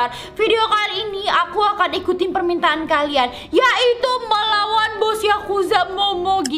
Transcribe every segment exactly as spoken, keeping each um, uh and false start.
kawan. Video kali ini aku akan ikutin permintaan kalian, yaitu melawan bos Yakuza Momogi.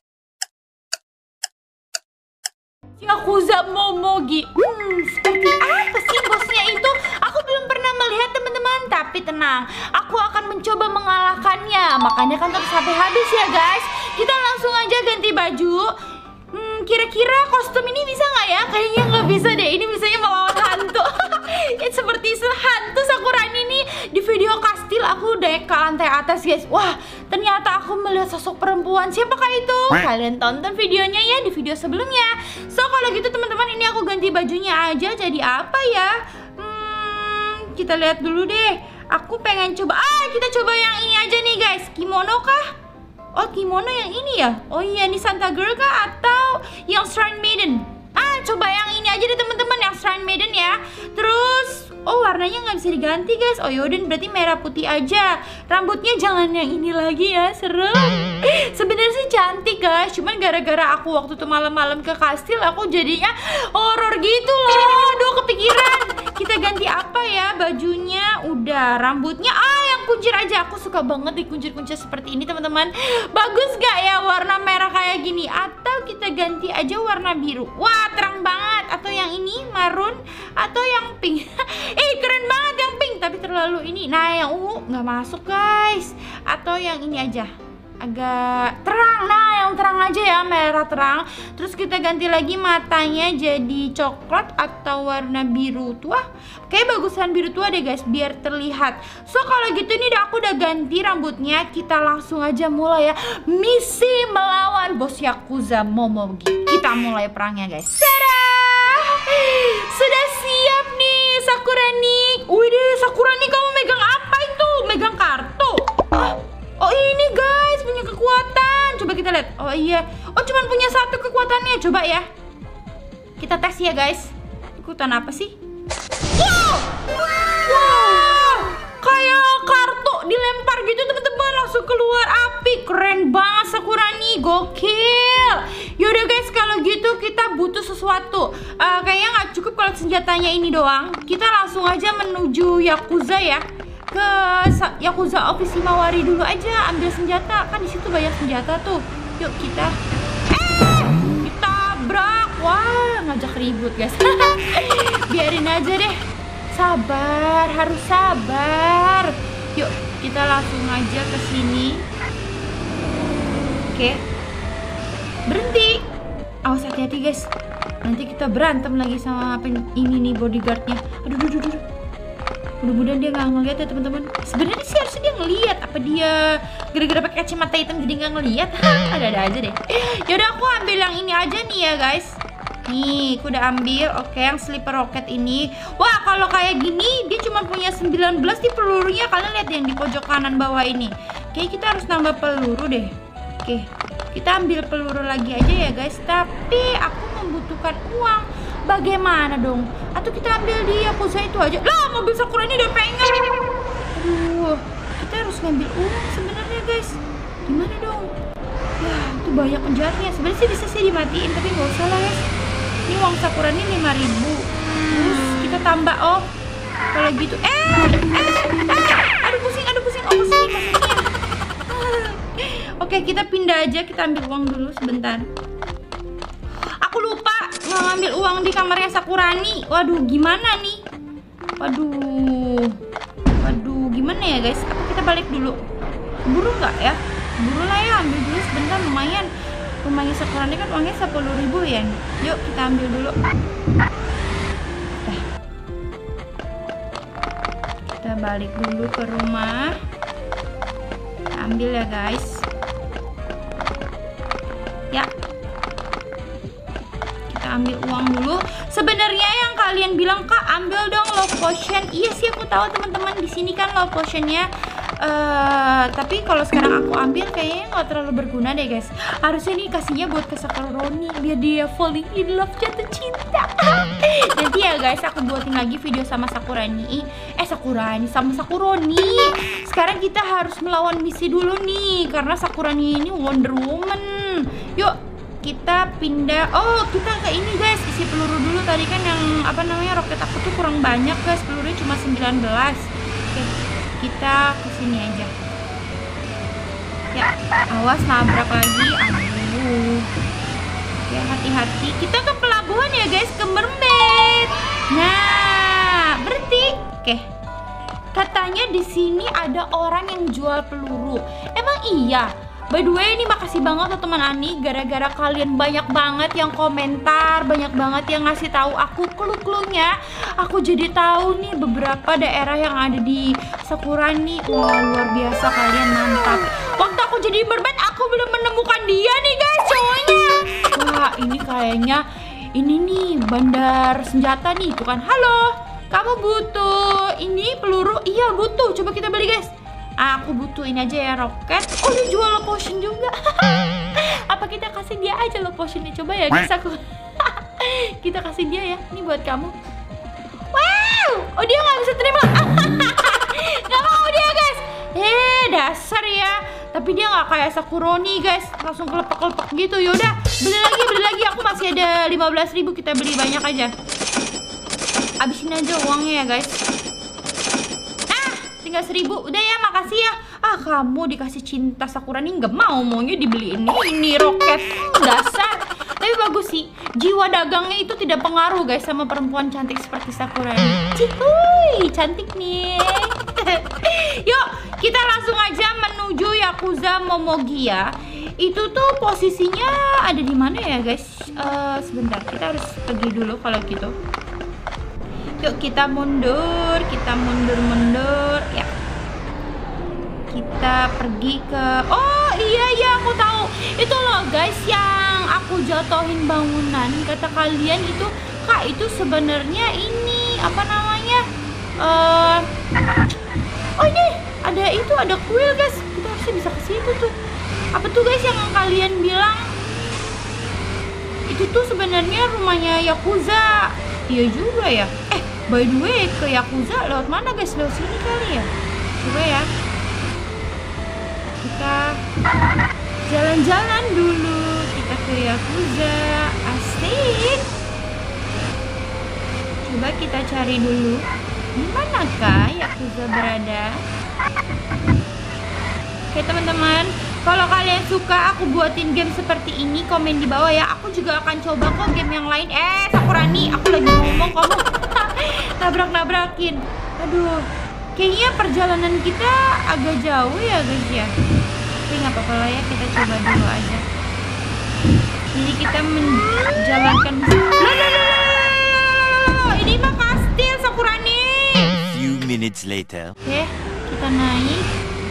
Yakuza Momogi. Hmm, seperti apa sih bosnya itu? Aku belum pernah melihat teman-teman. Tapi tenang, aku akan mencoba mengalahkannya. Makanya kan terus sampai habis ya guys. Kita langsung aja ganti baju. Hmm, kira-kira kostum ini bisa nggak ya? Kayaknya nggak bisa deh. Ini misalnya melawan hantu. Ini seperti hantu Sakurani nih. Di video kastil aku naik ke lantai atas guys. Wah, ternyata aku melihat sosok perempuan. Siapakah itu? Kalian tonton videonya ya di video sebelumnya. So kalau gitu teman-teman, ini aku ganti bajunya aja. Jadi apa ya? Hmm, kita lihat dulu deh. Aku pengen coba. Ah, kita coba yang ini aja nih guys. Kimono kah? Oh, kimono yang ini ya? Oh iya, ini Santa Girl kah? Atau yang Shrine Maiden? Ah, coba yang ini aja deh teman-teman, yang Shrine Maiden ya. Terus, oh warnanya nggak bisa diganti guys. Oh yaudah, berarti merah putih aja. Rambutnya jangan yang ini lagi ya, serem. Sebenarnya sih cantik guys, cuman gara-gara aku waktu itu malam-malam ke kastil, aku jadinya horor gitu loh. Aduh, kepikiran. Kita ganti apa ya bajunya? Udah, rambutnya ah yang kuncir aja. Aku suka banget di kuncir-kuncir seperti ini teman-teman. Bagus gak ya warna merah kayak gini? Atau kita ganti aja warna biru. Wah, terang banget. Atau yang ini marun, atau yang pink. Eh, keren banget yang pink, tapi terlalu ini. Nah, yang ungu nggak masuk guys. Atau yang ini aja, agak terang. Nah, yang terang aja ya, merah terang. Terus kita ganti lagi matanya jadi coklat atau warna biru tua. Kayak bagusan biru tua deh guys, biar terlihat. So kalau gitu nih aku udah ganti rambutnya. Kita langsung aja mulai ya, misi melawan bos Yakuza Momogi. Kita mulai perangnya guys. Tada! Sudah siap nih Sakurani. Wih, Sakurani, kamu megang apa itu? Megang kartu? Ah, oh ini guys, punya kekuatan. Coba kita lihat. Oh iya. Oh, cuman punya satu kekuatannya. Coba ya. Kita tes ya guys. Kekuatan apa sih? Wow! Wow! Kayak kartu dilempar gitu teman-teman, langsung keluar api. Keren banget Sakurani, gokil. Yaudah guys, kalau gitu kita butuh sesuatu. uh, Kayaknya nggak cukup kalau senjatanya ini doang. Kita langsung aja menuju Yakuza ya. Ke Yakuza Office Himawari dulu aja, ambil senjata. Kan di situ banyak senjata tuh. Yuk kita Eh, ditabrak. Wah, ngajak ribut guys. Biarin aja deh. Sabar, harus sabar. Yuk, kita langsung aja ke sini. Oke. Berhenti. Awas, hati-hati guys. Nanti kita berantem lagi sama ini nih bodyguardnya. Aduh, aduh, aduh, aduh. Mudah-mudahan dia nggak ngeliat ya teman-teman. Sebenarnya sih harusnya dia ngeliat. Apa dia gara-gara pakai kacamata hitam jadi nggak ngeliat? Ada-ada aja deh. Yaudah, aku ambil yang ini aja nih ya guys. Nih, aku udah ambil. Oke, yang sleeper rocket ini. Wah, kalau kayak gini dia cuma punya sembilan belas di pelurunya. Kalian lihat yang di pojok kanan bawah ini. Kayaknya kita harus nambah peluru deh. Oke, kita ambil peluru lagi aja ya guys. Tapi aku membutuhkan uang. Bagaimana dong? Atau kita ambil di Yakuza itu aja. Lah, mobil Sakura ini udah pengen. Aduh, kita harus ngambil uang sebenarnya guys. Gimana dong? Ya, itu banyak penjahatnya. Sebenarnya sih bisa sih dimatiin, tapi nggak usah lah guys. Ini uang Sakura ini lima ribu. Terus kita tambah. Oh, kalau gitu. Eh, eh, eh. Aduh pusing, aduh pusing. Oh, pusing maksudnya. Oke, kita pindah aja. Kita ambil uang dulu sebentar. Aku lupa nggak ngambil uang di kamarnya Sakurani. Waduh, gimana nih? Waduh, waduh, gimana ya guys? Apa kita balik dulu? Buru nggak ya? Buru lah ya, ambil dulu sebentar, lumayan. Rumahnya Sakurani kan uangnya sepuluh ribu ya. Yuk kita ambil dulu. Dah. Kita balik dulu ke rumah. Kita ambil ya guys. Ya. Ambil uang dulu. Sebenarnya yang kalian bilang, Kak, ambil dong love potion. Iya sih, aku tahu teman-teman, di sini kan love potionnya. Uh, tapi kalau sekarang aku ambil kayaknya nggak terlalu berguna deh guys. Harusnya ini kasihnya buat ke Sakurani biar dia falling in love, jatuh cinta. Nanti ya guys, aku buatin lagi video sama Sakurani. Eh Sakurani sama Sakuroni. Sekarang kita harus melawan misi dulu nih, karena Sakurani ini Wonder Woman. Yuk kita pindah. Oh, kita ke ini guys, isi peluru dulu. Tadi kan yang apa namanya roket aku tuh kurang banyak guys, pelurunya cuma sembilan belas. Oke, kita kesini aja. Ya, awas nabrak lagi. Aduh. Oke, hati-hati. Kita ke pelabuhan ya guys, ke mermaid. Nah, berhenti. Oke. Katanya di sini ada orang yang jual peluru. Emang iya? By the way, ini makasih banget loh teman Ani, gara-gara kalian banyak banget yang komentar, banyak banget yang ngasih tahu aku clue-cluenya. Aku jadi tahu nih beberapa daerah yang ada di Sakurani. Wah, luar biasa, kalian mantap. Waktu aku jadi mermaid, aku belum menemukan dia nih guys, cowoknya. Wah, ini kayaknya ini nih bandar senjata nih, bukan? Halo, kamu butuh ini peluru? Iya butuh, coba kita beli guys. Aku butuh ini aja ya, roket. Oh, dia jual low potion juga. Apa kita kasih dia aja low potionnya? Coba ya guys, aku kita kasih dia ya. Ini buat kamu. Wow, oh dia nggak bisa terima. Nggak mau dia guys. Eh, dasar ya. Tapi dia nggak kayak Sakuroni guys, langsung kelepek-kelepek gitu. Yaudah, beli lagi, beli lagi. Aku masih ada lima belas ribu, kita beli banyak aja. Abisin aja uangnya ya guys. Tinggal seribu, udah ya, makasih ya. Ah, kamu dikasih cinta Sakurani nggak mau, maunya dibeliin ini roket. Dasar. Tapi bagus sih, jiwa dagangnya itu tidak pengaruh guys sama perempuan cantik seperti Sakurani. Cihuy, cantik nih. Yuk, kita langsung aja menuju Yakuza Momogia. Itu tuh posisinya ada di mana ya guys? Uh, sebentar, kita harus pergi dulu kalau gitu. Yuk kita mundur, kita mundur-mundur ya. Kita pergi ke, oh iya iya aku tahu. Itu loh guys yang aku jatuhin bangunan. Kata kalian itu, Kak, itu sebenarnya ini apa namanya? Uh, oh ini ada itu ada kuil guys. Kita harusnya bisa ke situ tuh. Apa tuh guys yang kalian bilang? Itu tuh sebenarnya rumahnya Yakuza. Iya juga ya. Eh, by the way, ke Yakuza lewat mana guys? Lewat sini kali ya? Coba ya. Kita jalan-jalan dulu. Kita ke Yakuza. Asik. Coba kita cari dulu. Di manakah Yakuza berada? Oke teman-teman, kalau kalian suka aku buatin game seperti ini, komen di bawah ya. Aku juga akan coba kok game yang lain. Eh, Sakurani, aku lagi ngomong kamu nabrak-nabrakin. Aduh, kayaknya perjalanan kita agak jauh ya guys ya. Tapi nggak apa-apa lah ya, kita coba dulu aja. Jadi kita menjalankan. Loh, loh, loh, ini mah kastil Sakurani. A few minutes later. Oke, kita naik.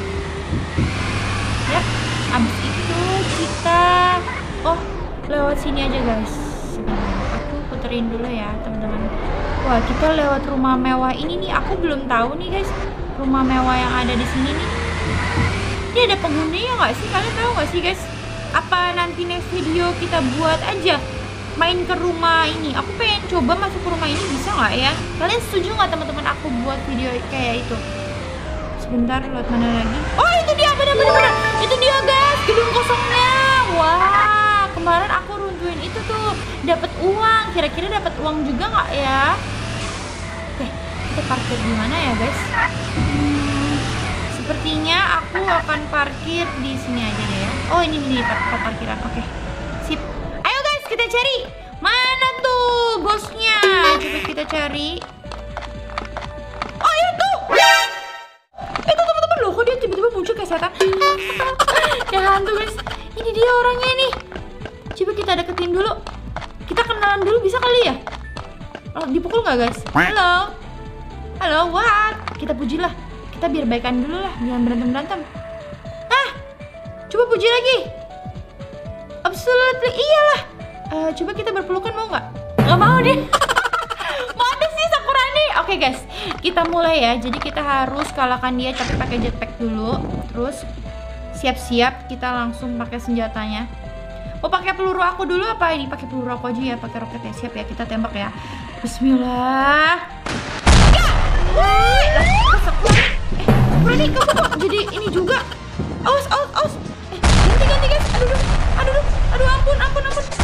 Ya, abis itu kita oh lewat sini aja guys. Sebentar, aku puterin dulu ya teman-teman. Wah, kita lewat rumah mewah ini nih. Aku belum tahu nih guys, rumah mewah yang ada di sini nih. Ini ada penghuninya nggak sih? Kalian tahu nggak sih guys? Apa nanti next video kita buat aja main ke rumah ini? Aku pengen coba masuk ke rumah ini, bisa nggak ya? Kalian setuju nggak teman-teman aku buat video kayak itu? Sebentar, lewat mana lagi? Oh, itu dia, benar-benar. Itu dia guys, gedung kosongnya. Wah, kemarin aku runtuhin itu tuh, dapat uang. Kira-kira dapat uang juga nggak ya? Oke, kita parkir di mana ya guys? Hmm, sepertinya aku akan parkir di sini aja deh ya. Oh, ini nih tempat parkiran. Oke, sip. Ayo guys, kita cari. Mana tuh bosnya? Coba kita cari. Oh, itu. Itu teman-teman loh, kok dia tiba-tiba muncul kayak setan. Ya hantu guys. Ini dia orangnya nih. Coba kita deketin dulu. Kita kenalan dulu bisa kali ya? Oh, dipukul nggak guys? Halo. Halo, what? Kita puji lah. Kita biar baikan dulu lah, jangan berantem-berantem. Ah, coba puji lagi. Absolutely, iyalah. Uh, coba kita berpelukan, mau nggak? Nggak mau deh. Mana sih Sakurani? Oke guys, kita mulai ya. Jadi kita harus kalahkan dia, tapi pakai jetpack dulu. Terus siap-siap kita langsung pakai senjatanya. Mau pakai peluru aku dulu apa ini? Pakai peluru aku aja ya, pakai roketnya. Siap ya, kita tembak ya. Bismillah. Ya! Woi, lah, Sakurani. Eh, Sakurani, kamu kok jadi ini juga? Aus, aus, aus. Eh, ganti, ganti guys. Aduh, aduh, aduh, aduh, ampun, ampun, ampun.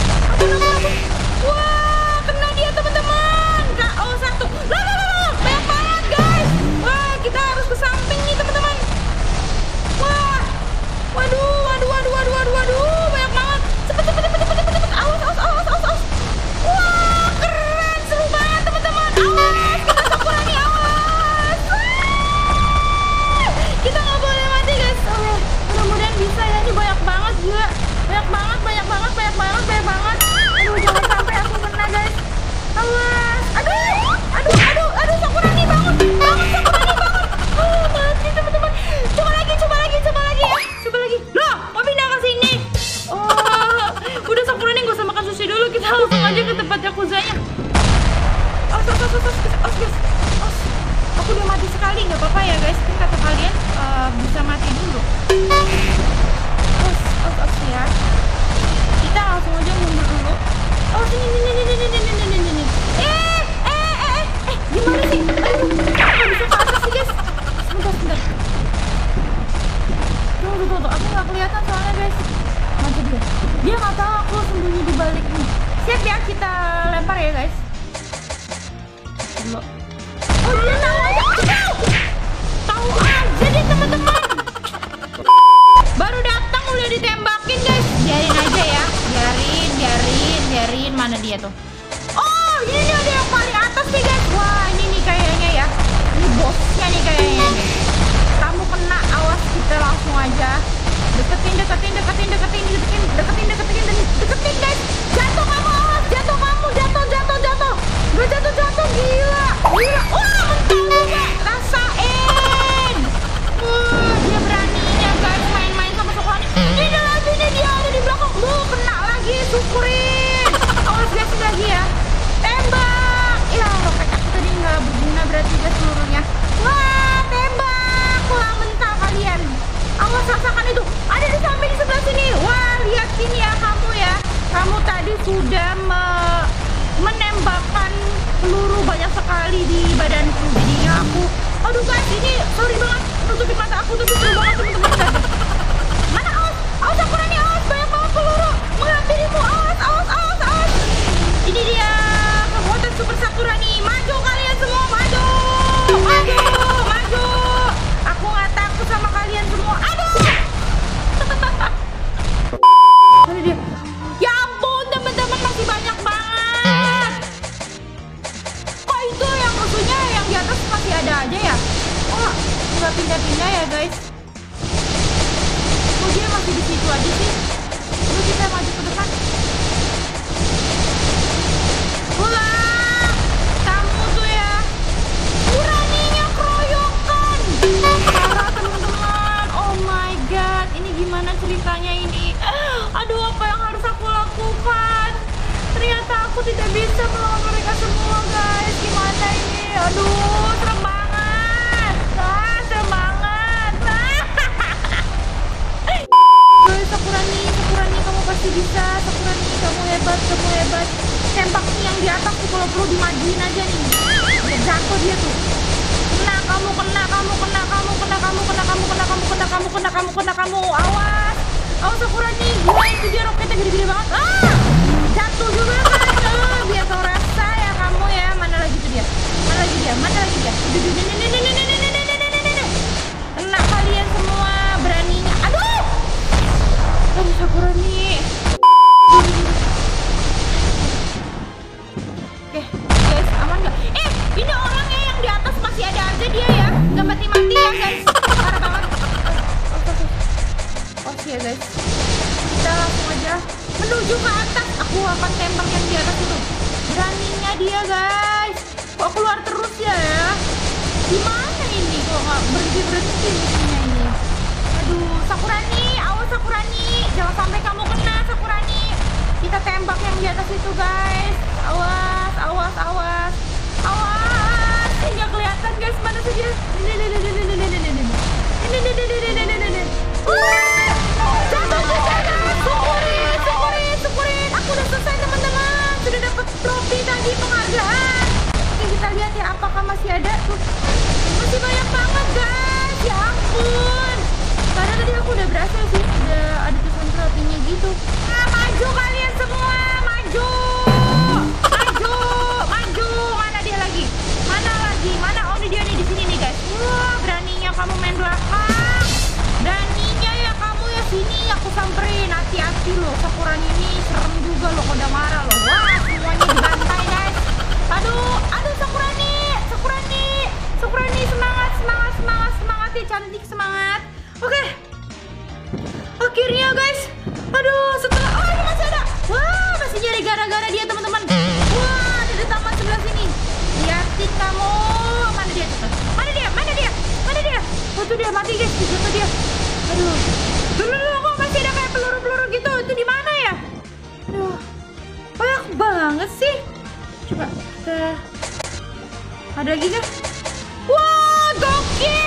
apa-apa ya guys, kan kata kalian uh, bisa mati dulu. Terus, os os ya. Kita langsung aja mundur dulu. Oh sini nih nih nih nih nih nih nih nih. Eh eh eh eh eh gimana sih? Aduh, nggak bisa ke atas sih guys. Sebentar sebentar. Tuh tuh tuh, aku nggak kelihatan soalnya guys. Maju dia. Dia nggak tahu aku sembunyi di balik ini. Siap ya, kita lempar ya guys. Dulu. Oh dia tahu aja. Tahu aja deh teman-teman. Baru datang udah ditembakin guys. Biarin aja ya. Biarin, biarin, biarin. Mana dia tuh? Oh ini nih ada yang paling atas nih guys. Wah ini nih kayaknya ya. Ini bosnya nih kayaknya. Kamu kena, awas, kita langsung aja. Deketin, deketin, deketin, deketin, deketin, deketin, deketin, deketin guys. Jatuh kamu, awas, jatuh kamu, jatuh, jatuh, jatuh. Gak jatuh, jatuh, gila, gila. Wah mental juga, rasain. Wah dia beraninya guys main-main sama Sokrani. Ini lagi nih dia ada di belakang. Lu kena lagi, syukurin. Awas guys lagi ya. Tembak. Ya roket aku tadi nggak berguna berarti guys seluruhnya. Wah tembak. Wah mental kalian. Awas rasakan itu. Ada di samping di sebelah sini. Wah lihat sini ya kamu ya. Kamu tadi sudah me menembakkan peluru banyak sekali di badanku. Jadinya aku, aduh guys ini sorry banget. Tutupin mata aku tuh seru banget teman-teman. Mana awas? Awas aku nih awas. Banyak banget peluru menghampirimu. Awas, awas, awas, awas. Ini dia kekuatan super Sakura nih. Maju kalian semua, maju. Maju, maju. Aku nggak takut sama kalian semua. Aduh. Mana dia? Ya ampun teman-teman masih banyak banget. Kok itu yang musuhnya yang di atas masih ada aja ya? Oh nggak pindah-pindah ya guys? Kok dia masih di situ aja sih? Coba kita maju ke depan. Wah, kamu tuh ya beraninya keroyokan. Parah teman-teman. Oh my god, ini gimana ceritanya ini? Aduh, apa yang harus aku lakukan? Ternyata aku tidak bisa melawan mereka semua guys. Gimana ini? Aduh, serem banget. Ah, serem banget. Guys, Sakurani, Sakurani kamu pasti bisa. Sakurani, kamu hebat, kamu hebat. Tembak nih yang di atas tuh kalau perlu dimajuin aja nih. Udah jatuh dia tuh. Kena kamu, kena kamu, kena kamu, kena kamu, kena kamu, kena kamu, kena kamu, kena kamu, kena kamu. Awas. Awas Sakurani. Gila itu dia roketnya gede-gede banget. Ah! Jatuh juga kan. Ah, biar kau rasa ya kamu ya. Mana lagi tuh dia? Mana lagi dia? Mana lagi dia? Kena kalian semua beraninya. Aduh. Aduh Sakurani. Oke, guys, aman nggak? Eh, ini orangnya yang di atas masih ada aja dia ya, nggak mati-mati ya guys. Parah banget. Oh, oh, oh. Oh ya guys, kita langsung aja menuju ke atas. Aku akan tembak yang di atas itu. Beraninya dia guys. Kok keluar terus ya? Gimana ini? Kok nggak berhenti berhenti musuhnya ini? Aduh, Sakurani, awas Sakurani, jangan sampai kamu kena Sakurani. Kita tembak yang di atas itu guys. Awas, awas, awas, awas. Ini nggak kelihatan guys, mana sih dia? Ini, ini, ini, ini, ini, ini, ini, ini, ini, ini, ini, ini, ini. Jatuh juga guys. Syukurin, syukurin, syukurin. Aku udah selesai teman-teman. Sudah dapat trofi tadi, penghargaan. Oke kita lihat ya apakah masih ada tuh. Masih banyak banget guys. Ya ampun. Karena tadi aku udah berhasil sih. Udah ada tulisan trofinya gitu. Nah, maju kalian semua, maju. Maju, maju. Mana dia lagi? Mana lagi? Mana? Oh ini dia nih di sini nih guys. Wah, beraninya kamu main belakang. Beraninya ya kamu ya sini aku samperin. Hati-hati loh, Sakurani ini serem juga loh, udah marah loh. Wah, semuanya dibantai guys. Aduh, aduh Sakurani, Sakurani, Sakurani semangat, semangat, semangat, semangat ya cantik semangat. Oke. Akhirnya guys. Aduh, setelah oh ini masih ada. Wah, masih nyari gara-gara dia teman-teman. Wah, ada di taman sebelah sini. Liatin kamu. Mana dia tuh? Mana dia? Mana dia? Mana dia? Oh, tuh dia mati guys. Itu tuh dia. Aduh. Dulu kok masih ada kayak peluru-peluru gitu. Itu di mana ya? Aduh. Banyak banget sih. Coba kita ada lagi kan? Wah, gokil.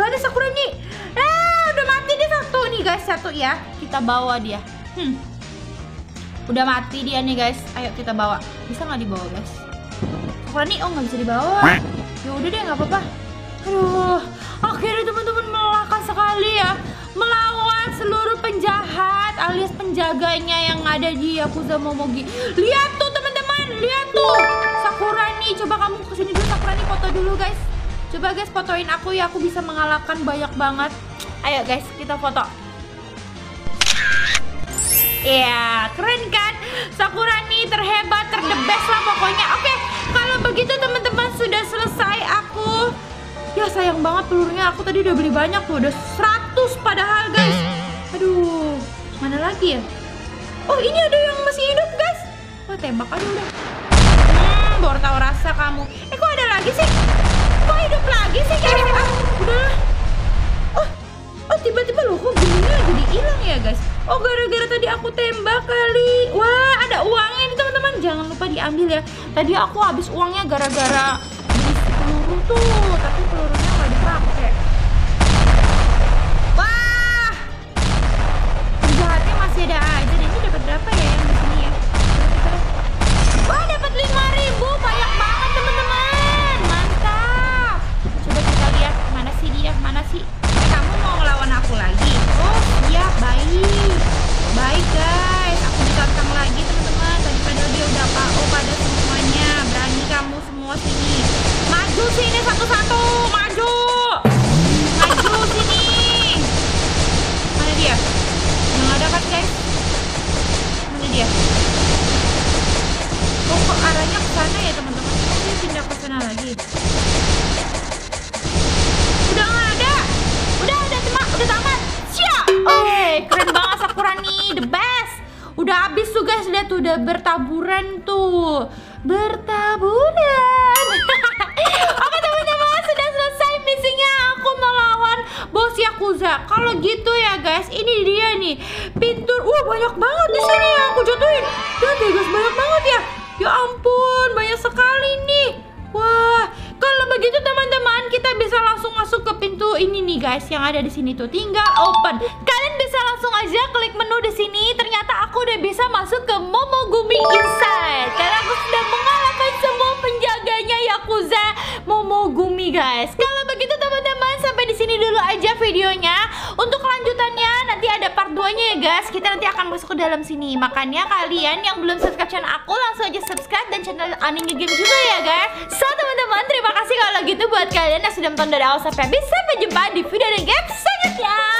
Gak ada Sakurani. Eh, udah mati dia satu nih guys, satu ya. Kita bawa dia. Hmm. Udah mati dia nih guys. Ayo kita bawa. Bisa nggak dibawa guys? Sakurani, oh nggak bisa dibawa. Ya udah deh, nggak apa-apa. Aduh, akhirnya teman-teman melelahkan sekali ya, melawan seluruh penjahat alias penjaganya yang ada di Yakuza Momogi. Lihat tuh teman-teman, lihat tuh Sakurani. Coba kamu kesini dulu Sakurani, foto dulu guys. Coba guys fotoin aku ya, aku bisa mengalahkan banyak banget. Ayo guys kita foto. Ya, keren kan? Sakurani terhebat, terdebes lah pokoknya. Oke, kalau begitu teman-teman sudah selesai aku. Ya sayang banget pelurunya, aku tadi udah beli banyak tuh, udah seratus padahal guys. Aduh, mana lagi ya? Oh ini ada yang masih hidup guys. Wah tembak aja udah. Hmm, baru tahu rasa kamu. Eh kok ada lagi sih? Kok hidup lagi sih? Ah, udahlah. Oh, oh tiba-tiba loh kok gininya jadi hilang ya guys. Oh gara-gara tadi aku tembak kali. Wah ada uangnya nih teman-teman, jangan lupa diambil ya. Tadi aku habis uangnya gara-gara peluru tuh, tapi pelurunya nggak dipakai. Wah, penjahatnya masih ada aja. Deh ini dapat berapa ya yang di sini ya? Wah dapat lima ribu, banyak banget teman-teman, mantap. Coba kita lihat mana sih dia, mana sih? Eh, kamu mau ngelawan aku lagi? Oh iya baik, baik guys. Aku ditantang lagi teman-teman. Tadi padahal dia udah K O pada semuanya. Berani kamu semua sini. Maju sini satu-satu, maju, maju sini. Mana dia? Yang ada kan guys? Mana dia? Oh kok arahnya ke sana ya teman-teman? Oh dia pindah ke sana lagi. Udah nggak ada, udah ada teman, udah tamat. Siap. Oh keren banget Sakurani, the best. Udah habis tuh guys, lihat tuh udah bertaburan tuh, bertaburan. Oke teman-teman, sudah selesai misinya aku melawan bos Yakuza. Kalau gitu ya guys, ini dia nih pintu. Wah banyak banget di sini yang aku jatuhin. Lihat ya guys, banyak banget ya. Ya ampun, banyak sekali nih. Wah, kalau begitu teman-teman, kita bisa langsung masuk ke pintu ini nih guys, yang ada di sini tuh. Tinggal open. Kalian bisa langsung aja klik menu di sini. Ternyata aku udah bisa masuk ke Momogumi Inside. Karena aku sudah mengalahkan semua penjaganya Yakuza Momogumi guys. Kalau begitu teman-teman, sampai di sini dulu aja videonya. Untuk kelanjutannya nanti ada part dua-nya ya guys. Kita nanti akan masuk ke dalam sini. Makanya kalian yang belum subscribe channel aku, langsung aja subscribe dan channel Aning Game juga ya guys. So teman-teman, terima kasih kalau gitu buat kalian yang sudah menonton dari awal sampai habis. Sampai jumpa di video dan game selanjutnya.